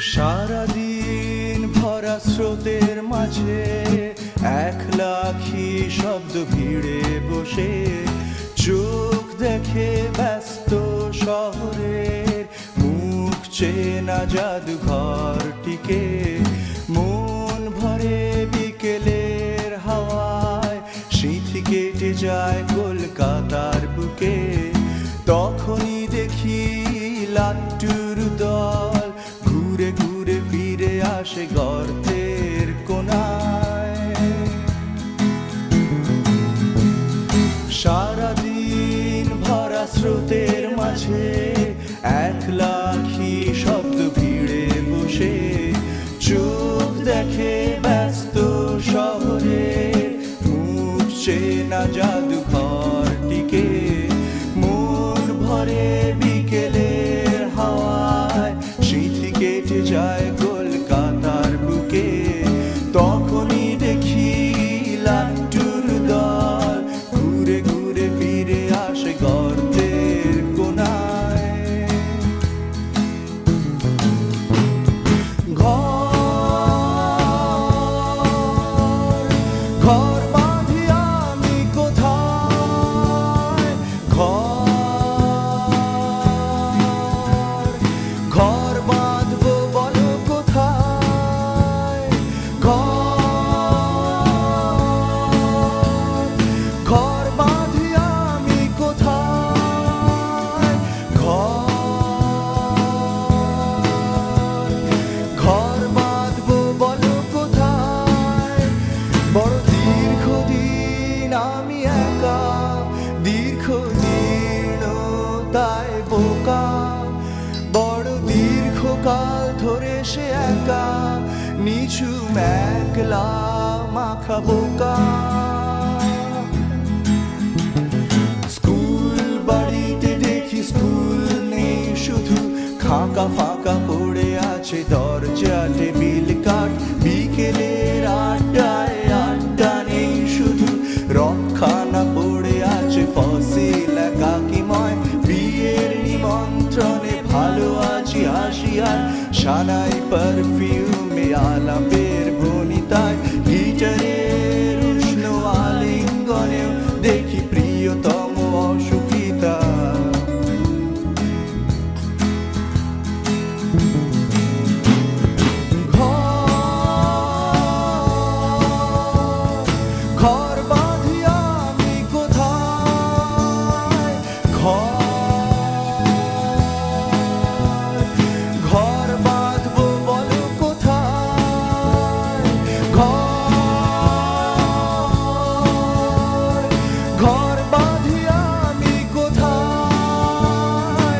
সারাদিন ভরা স্রোতের মাঝে একলা আঁখি শব্দ ভিড়ে বসে চোখ দেখে ব্যস্ত শহরের মুখ চেনা জাদুঘরটিকে মন ভরে বিকেলের হাওয়ায় স্মৃতি কেটে যায় কলকাতার বুকে তখনই দেখি লাট্টুর দল ঘুরে ঘুরে ফিরে আসে গর্তের কোনায় সারাদিন ভরা স্রোতের মাঝে একলা আঁখি শব্দ ভিড়ে বসে চোখ দেখে ব্যস্ত শহরের মুখ চেনা জাদুঘরটিকে মন ভরে বিকেলের হাওয়ায় স্মৃতি কেটে যায় কলকাতার বুকে তখনই দেখি লাট্টুর দল ঘুরে ঘুরে ফিরে আসে গর্তের কোনায় ঘর বাঁধি আমি কোথায় ঘর বাঁধবো বলো কোথায় ঘর বাঁধি আমি কোথায় ঘর বাঁধবো বলো কোথায় বড় দীর্ঘদিন আমি একা দীর্ঘদিন তাই বোকা বড় দীর্ঘকাল ধরে সে একা নিঝুম একলা মাখা বোকা স্কুল বাড়িতে দেখি স্কুল নেই শুধু ফাঁকা ফাঁকা পড়ে আছে দরজা টেবিল কাঠ বিকেলের আড্ডায় আড্ডা নেই শুধু রক্ষানা পড়ে আছে ফসিল একাকিময় বিয়ের নিমন্ত্রণে ভালো আছি হাসিয়ার সানাই পারফিউমে আলাপের ভনিতায় গিটারের উষ্ণ আলিঙ্গনেও দেখি প্রিয়তম অসুখিতা ঘর বাঁধি আমি কোথায় ঘর বাঁধবো বলো কোথায় ঘর বাঁধি আমি কোথায়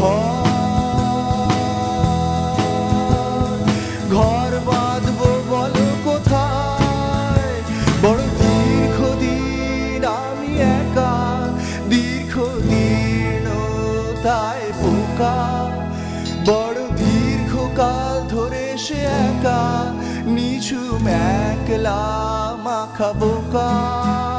ঘর বাঁধবো বলো কোথায় বড় দীর্ঘদিন আমি একা দীর্ঘদিন তাই বোকা বড় দীর্ঘকাল ধরে সে একা নিঝুম একলা মাখা বোকা